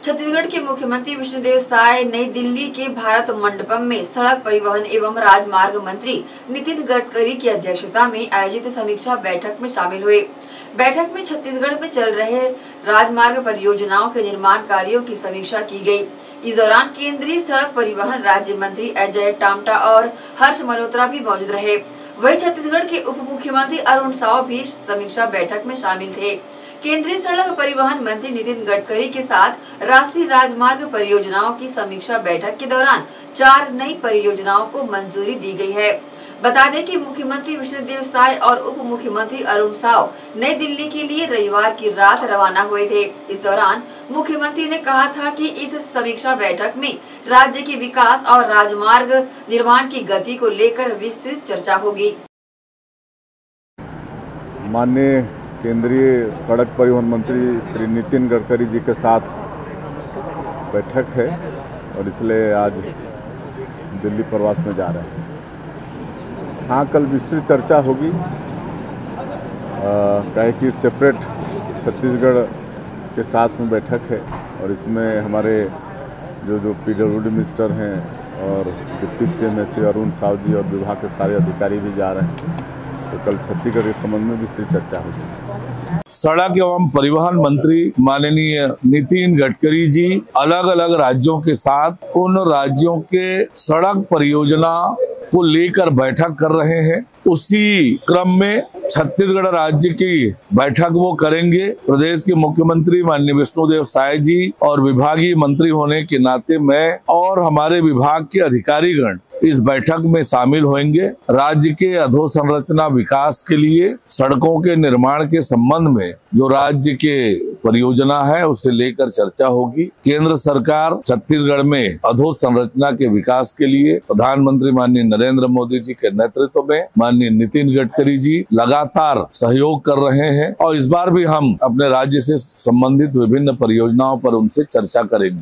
छत्तीसगढ़ के मुख्यमंत्री विष्णुदेव साय नई दिल्ली के भारत मंडपम में सड़क परिवहन एवं राजमार्ग मंत्री नितिन गडकरी की अध्यक्षता में आयोजित समीक्षा बैठक में शामिल हुए। बैठक में छत्तीसगढ़ में चल रहे राजमार्ग परियोजनाओं के निर्माण कार्यों की समीक्षा की गई। इस दौरान केंद्रीय सड़क परिवहन राज्य मंत्री अजय टामटा और हर्ष मल्होत्रा भी मौजूद रहे। वहीं छत्तीसगढ़ के उप मुख्यमंत्री अरुण साव भी समीक्षा बैठक में शामिल थे। केंद्रीय सड़क परिवहन मंत्री नितिन गडकरी के साथ राष्ट्रीय राजमार्ग परियोजनाओं की समीक्षा बैठक के दौरान 4 नई परियोजनाओं को मंजूरी दी गई है। बता दें कि मुख्यमंत्री विष्णुदेव साय और उप मुख्यमंत्री अरुण साव नई दिल्ली के लिए रविवार की रात रवाना हुए थे। इस दौरान मुख्यमंत्री ने कहा था कि इस समीक्षा बैठक में राज्य के विकास और राजमार्ग निर्माण की गति को लेकर विस्तृत चर्चा होगी। माननीय केंद्रीय सड़क परिवहन मंत्री श्री नितिन गडकरी जी के साथ बैठक है और इसलिए आज दिल्ली प्रवास में जा रहे हैं। हाँ, कल विस्तृत चर्चा होगी। कहे कि सेपरेट छत्तीसगढ़ के साथ में बैठक है और इसमें हमारे जो PWD मिनिस्टर हैं और डिप्टी CM श्री अरुण साव जी और विभाग के सारे अधिकारी भी जा रहे हैं। तो कल छत्तीसगढ़ के संबंध में विस्तृत चर्चा होगी। सड़क एवं परिवहन मंत्री माननीय नितिन गडकरी जी अलग अलग राज्यों के साथ उन राज्यों के सड़क परियोजना को लेकर बैठक कर रहे हैं। उसी क्रम में छत्तीसगढ़ राज्य की बैठक वो करेंगे। प्रदेश के मुख्यमंत्री माननीय विष्णुदेव साय जी और विभागीय मंत्री होने के नाते मैं और हमारे विभाग के अधिकारीगण इस बैठक में शामिल होंगे। राज्य के अधोसंरचना विकास के लिए सड़कों के निर्माण के संबंध में जो राज्य के परियोजना है उसे लेकर चर्चा होगी। केंद्र सरकार छत्तीसगढ़ में अधोसंरचना के विकास के लिए प्रधानमंत्री माननीय नरेंद्र मोदी जी के नेतृत्व में माननीय नितिन गडकरी जी लगातार सहयोग कर रहे हैं और इस बार भी हम अपने राज्य से संबंधित विभिन्न परियोजनाओं पर उनसे चर्चा करेंगे।